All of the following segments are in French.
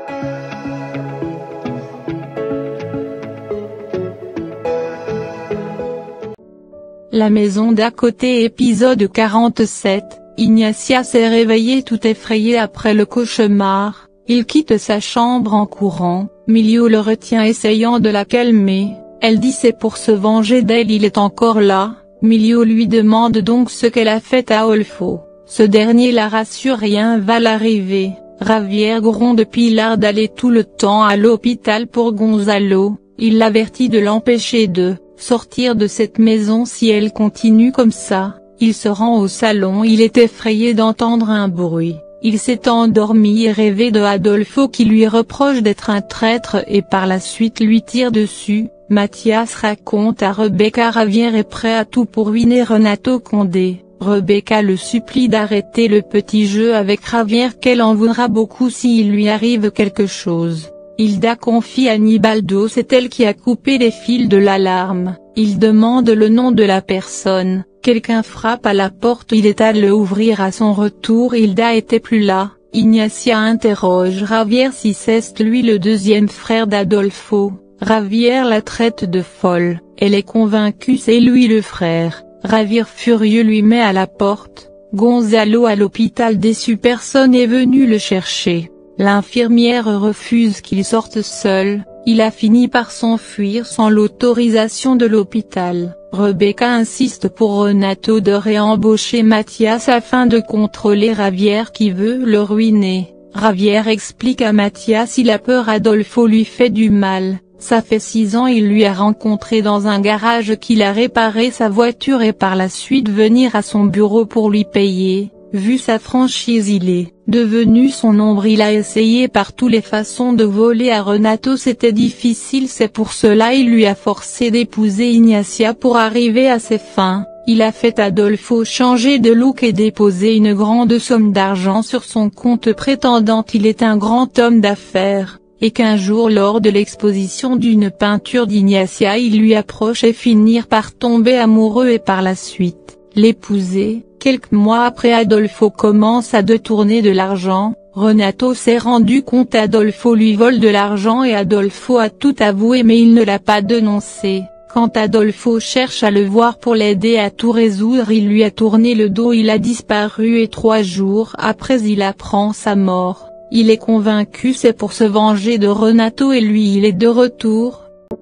La maison d'à côté. Épisode 47, Ignacia s'est réveillée tout effrayée après le cauchemar. Il quitte sa chambre en courant, Milio le retient essayant de la calmer. Elle dit c'est pour se venger d'elle, il est encore là. Milio lui demande donc ce qu'elle a fait à Adolfo. Ce dernier la rassure, rien va l'arriver. Javier gronde Pilar d'aller tout le temps à l'hôpital pour Gonzalo. Il l'avertit de l'empêcher de sortir de cette maison si elle continue comme ça. Il se rend au salon, il est effrayé d'entendre un bruit. Il s'est endormi et rêvé de Adolfo qui lui reproche d'être un traître et par la suite lui tire dessus. Mathias raconte à Rebecca Javier est prêt à tout pour ruiner Renato Condé. Rebecca le supplie d'arrêter le petit jeu avec Javier, qu'elle en voudra beaucoup s'il lui arrive quelque chose. Hilda confie à Nibaldo c'est elle qui a coupé les fils de l'alarme. Il demande le nom de la personne. Quelqu'un frappe à la porte, il est allé ouvrir à son retour, Hilda était plus là. Ignacia interroge Javier si c'est lui le deuxième frère d'Adolfo. Javier la traite de folle, elle est convaincue c'est lui le frère. Javier furieux lui met à la porte. Gonzalo à l'hôpital déçu, personne est venu le chercher. L'infirmière refuse qu'il sorte seul, il a fini par s'enfuir sans l'autorisation de l'hôpital. Rebecca insiste pour Renato de réembaucher Mathias afin de contrôler Javier qui veut le ruiner. Javier explique à Mathias il a peur Adolfo lui fait du mal, ça fait 6 ans il lui a rencontré dans un garage qu'il a réparé sa voiture et par la suite venir à son bureau pour lui payer. Vu sa franchise il est devenu son ombre, il a essayé par toutes les façons de voler à Renato, c'était difficile, c'est pour cela il lui a forcé d'épouser Ignacia pour arriver à ses fins. Il a fait Adolfo changer de look et déposer une grande somme d'argent sur son compte prétendant qu'il est un grand homme d'affaires, et qu'un jour lors de l'exposition d'une peinture d'Ignacia il lui approche et finir par tomber amoureux et par la suite l'épouser. Quelques mois après Adolfo commence à détourner de l'argent, Renato s'est rendu compte Adolfo lui vole de l'argent et Adolfo a tout avoué mais il ne l'a pas dénoncé. Quand Adolfo cherche à le voir pour l'aider à tout résoudre il lui a tourné le dos, il a disparu et 3 jours après il apprend sa mort. Il est convaincu c'est pour se venger de Renato et lui il est de retour.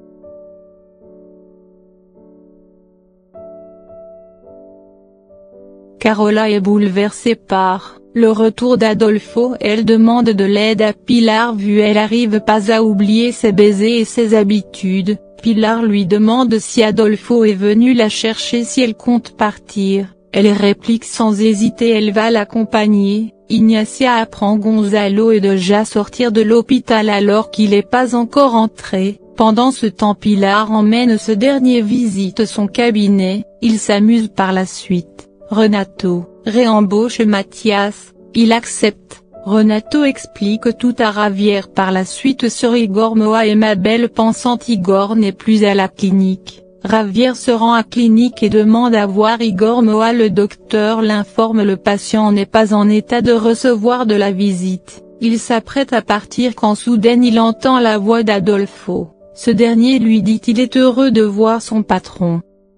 Carola est bouleversée par le retour d'Adolfo, elle demande de l'aide à Pilar vu elle arrive pas à oublier ses baisers et ses habitudes. Pilar lui demande si Adolfo est venu la chercher, si elle compte partir, elle réplique sans hésiter elle va l'accompagner. Ignacia apprend Gonzalo est déjà sortir de l'hôpital alors qu'il n'est pas encore entré. Pendant ce temps Pilar emmène ce dernier visite son cabinet, il s'amuse par la suite. Renato réembauche Mathias, il accepte. Renato explique tout à Javier par la suite sur Igor Moa et Mabel pensant Igor n'est plus à la clinique. Javier se rend à clinique et demande à voir Igor Moa, le docteur l'informe le patient n'est pas en état de recevoir de la visite. Il s'apprête à partir quand soudain il entend la voix d'Adolfo. Ce dernier lui dit qu'il est heureux de voir son patron.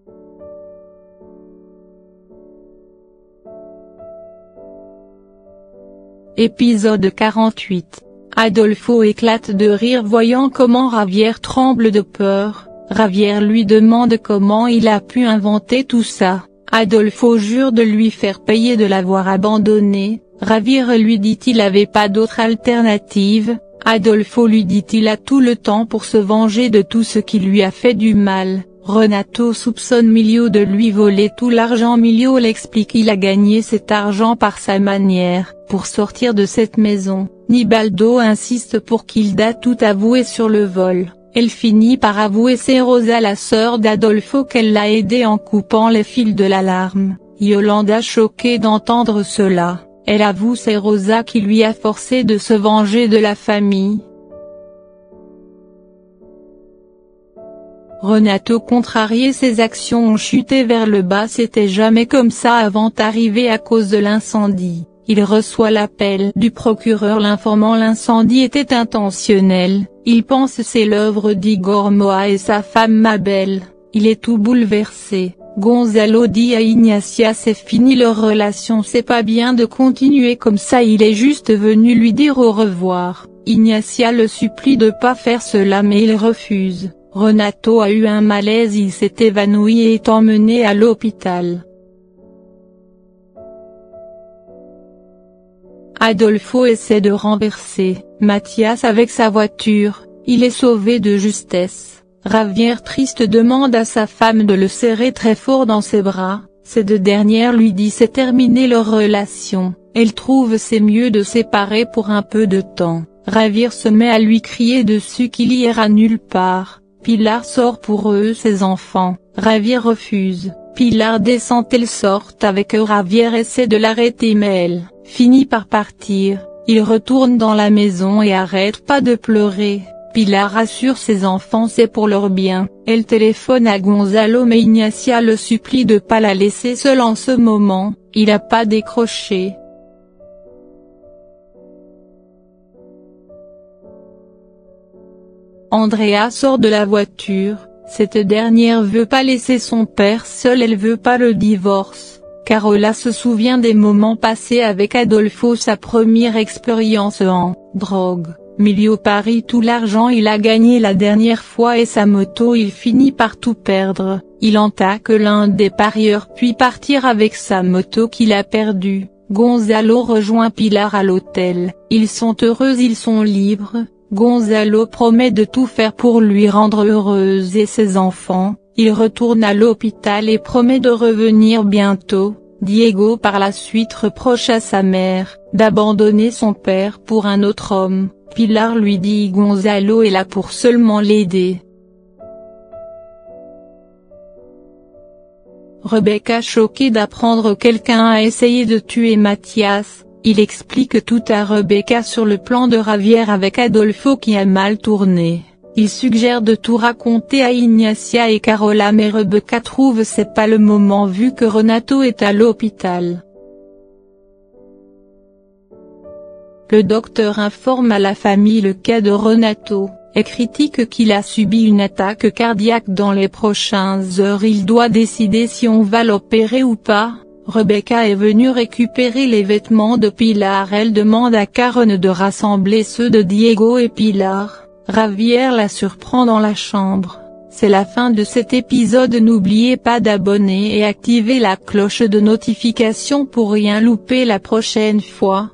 Épisode 48. Adolfo éclate de rire voyant comment Javier tremble de peur. Javier lui demande comment il a pu inventer tout ça. Adolfo jure de lui faire payer de l'avoir abandonné. Javier lui dit qu'il n'avait pas d'autre alternative. Adolfo lui dit qu'il a tout le temps pour se venger de tout ce qui lui a fait du mal. Renato soupçonne Milio de lui voler tout l'argent. Milio l'explique qu'il a gagné cet argent par sa manière. Pour sortir de cette maison, Nibaldo insiste pour qu'Hilda tout avouer sur le vol. Elle finit par avouer c'est Rosa la sœur d'Adolfo qu'elle l'a aidé en coupant les fils de l'alarme. Yolanda choquée d'entendre cela, elle avoue c'est Rosa qui lui a forcé de se venger de la famille. Renato contrarié, ses actions ont chuté vers le bas, c'était jamais comme ça avant d'arriver à cause de l'incendie. il reçoit l'appel du procureur l'informant l'incendie était intentionnel. Il pense c'est l'œuvre d'Igor Moa et sa femme Mabel. Il est tout bouleversé. Gonzalo dit à Ignacia c'est fini leur relation, c'est pas bien de continuer comme ça, il est juste venu lui dire au revoir. Ignacia le supplie de pas faire cela mais il refuse. Renato a eu un malaise, il s'est évanoui et est emmené à l'hôpital. Adolfo essaie de renverser Mathias avec sa voiture, il est sauvé de justesse. Javier triste demande à sa femme de le serrer très fort dans ses bras, ces deux dernières lui disent c'est terminé leur relation, elle trouve c'est mieux de séparer pour un peu de temps. Javier se met à lui crier dessus qu'il ira nulle part. Pilar sort pour eux ses enfants, Javier refuse. Pilar descend, elle sort avec eux, Javier essaie de l'arrêter mais elle finit par partir. Il retourne dans la maison et arrête pas de pleurer. Pilar rassure ses enfants c'est pour leur bien. Elle téléphone à Gonzalo mais Ignacia le supplie de pas la laisser seule en ce moment. Il a pas décroché. Andrea sort de la voiture, cette dernière veut pas laisser son père seul, elle veut pas le divorce. Carola se souvient des moments passés avec Adolfo, sa première expérience en drogue. Milieu Paris, tout l'argent il a gagné la dernière fois et sa moto il finit par tout perdre. Il entaque l'un des parieurs puis partir avec sa moto qu'il a perdue. Gonzalo rejoint Pilar à l'hôtel, ils sont heureux, ils sont libres. Gonzalo promet de tout faire pour lui rendre heureuse et ses enfants. Il retourne à l'hôpital et promet de revenir bientôt. Diego par la suite reproche à sa mère d'abandonner son père pour un autre homme. Pilar lui dit Gonzalo est là pour seulement l'aider. Rebecca choquée d'apprendre que quelqu'un a essayé de tuer Mathias, il explique tout à Rebecca sur le plan de Javier avec Adolfo qui a mal tourné. Il suggère de tout raconter à Ignacia et Carola mais Rebecca trouve c'est pas le moment vu que Renato est à l'hôpital. Le docteur informe à la famille le cas de Renato, et critique qu'il a subi une attaque cardiaque dans les prochaines heures. Il doit décider si on va l'opérer ou pas. Rebecca est venue récupérer les vêtements de Pilar, elle demande à Karen de rassembler ceux de Diego et Pilar. Javier la surprend dans la chambre. C'est la fin de cet épisode, n'oubliez pas d'abonner et activer la cloche de notification pour rien louper la prochaine fois.